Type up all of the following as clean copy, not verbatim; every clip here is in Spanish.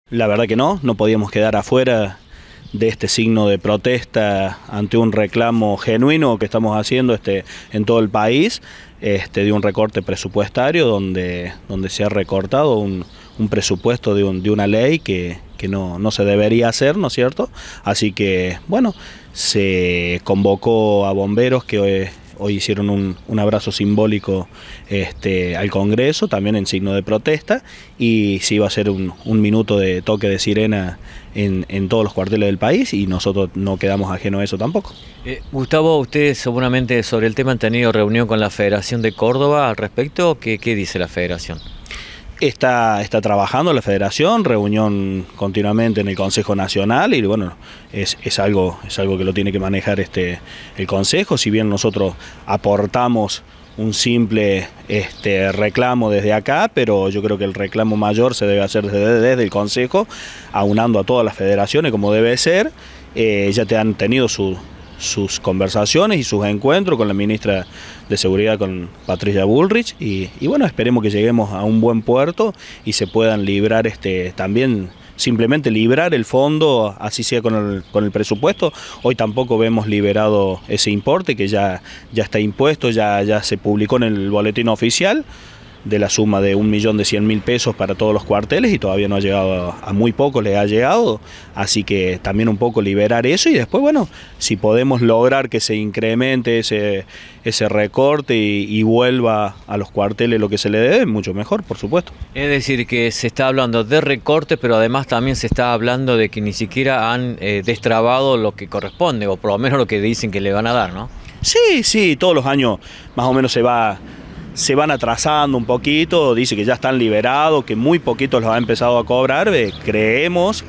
La verdad que no podíamos quedar afuera de este signo de protesta ante un reclamo genuino que estamos haciendo en todo el país, de un recorte presupuestario donde se ha recortado un presupuesto de una ley que no se debería hacer, ¿no es cierto? Así que, bueno, se convocó a bomberos que hoy hicieron un abrazo simbólico al Congreso, también en signo de protesta, y se iba a hacer un minuto de toque de sirena en todos los cuarteles del país, y nosotros no quedamos ajenos a eso tampoco. Gustavo, ustedes seguramente sobre el tema han tenido reunión con la Federación de Córdoba al respecto. ¿Qué dice la Federación? Está trabajando la Federación, reunión continuamente en el Consejo Nacional, y bueno, es algo que lo tiene que manejar el Consejo. Si bien nosotros aportamos un simple reclamo desde acá, pero yo creo que el reclamo mayor se debe hacer desde el Consejo, aunando a todas las federaciones como debe ser. Ya te han tenido sus conversaciones y sus encuentros con la ministra de Seguridad, con Patricia Bullrich, y bueno, esperemos que lleguemos a un buen puerto y se puedan librar también, simplemente librar el fondo, así sea con el presupuesto. Hoy tampoco vemos liberado ese importe que ya está impuesto, ya se publicó en el boletín oficial, de la suma de 1.100.000 pesos para todos los cuarteles, y todavía no ha llegado, a muy poco le ha llegado, así que también un poco liberar eso, y después, bueno, si podemos lograr que se incremente ese recorte y vuelva a los cuarteles lo que se le debe, mucho mejor, por supuesto. Es decir, que se está hablando de recortes, pero además también se está hablando de que ni siquiera han destrabado lo que corresponde, o por lo menos lo que dicen que le van a dar, ¿no? Sí, todos los años más o menos se van atrasando un poquito, dice que ya están liberados, que muy poquitos los ha empezado a cobrar. Creemos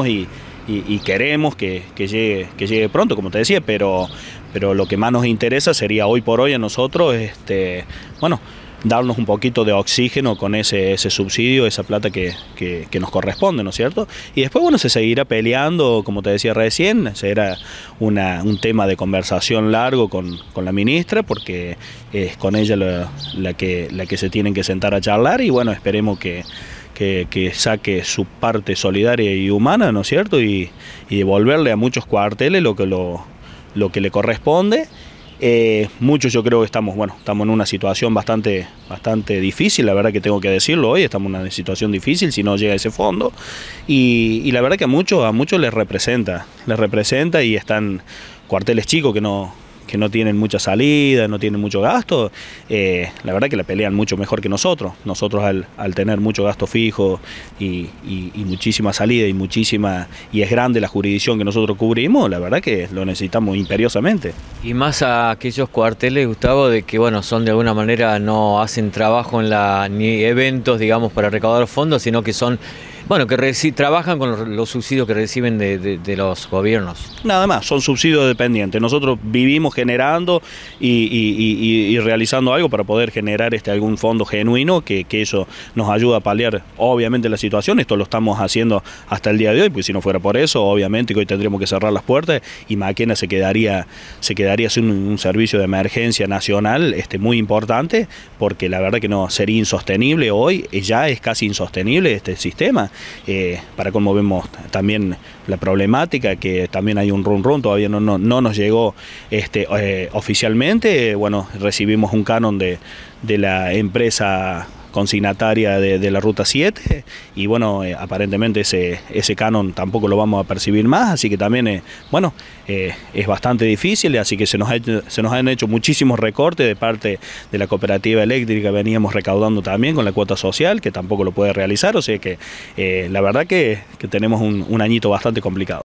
y queremos que llegue pronto, como te decía, pero lo que más nos interesa sería hoy por hoy a nosotros, bueno, darnos un poquito de oxígeno con ese subsidio, esa plata que nos corresponde, ¿no es cierto? Y después, bueno, se seguirá peleando, como te decía recién, será un tema de conversación largo con la ministra, porque es con ella la que se tienen que sentar a charlar, y bueno, esperemos que saque su parte solidaria y humana, ¿no es cierto? Y devolverle a muchos cuarteles lo que le corresponde. Muchos, yo creo que estamos en una situación bastante difícil, la verdad que tengo que decirlo hoy, estamos en una situación difícil si no llega ese fondo, y la verdad que a muchos les representa, y están cuarteles chicos que no tienen mucha salida, no tienen mucho gasto. La verdad que la pelean mucho mejor que nosotros. Nosotros al tener mucho gasto fijo y muchísima salida y es grande la jurisdicción que nosotros cubrimos, la verdad que lo necesitamos imperiosamente. Y más a aquellos cuarteles, Gustavo, de que bueno, son de alguna manera, no hacen trabajo ni eventos, digamos, para recaudar fondos, sino que son, bueno, que trabajan con los subsidios que reciben de los gobiernos. Nada más, son subsidios dependientes. Nosotros vivimos generando y realizando algo para poder generar algún fondo genuino, que eso nos ayuda a paliar obviamente la situación. Esto lo estamos haciendo hasta el día de hoy, porque si no fuera por eso, obviamente que hoy tendríamos que cerrar las puertas y Maquena se quedaría sin un servicio de emergencia nacional muy importante, porque la verdad que no sería insostenible hoy, ya es casi insostenible este sistema. Para cómo vemos también la problemática, que también hay un run todavía no nos llegó oficialmente. Bueno, recibimos un canon de la empresa consignataria de la Ruta 7, y bueno, aparentemente ese canon tampoco lo vamos a percibir más, así que también bueno, es bastante difícil, así que se nos han hecho muchísimos recortes de parte de la cooperativa eléctrica. Veníamos recaudando también con la cuota social, que tampoco lo puede realizar, o sea que la verdad que tenemos un añito bastante complicado.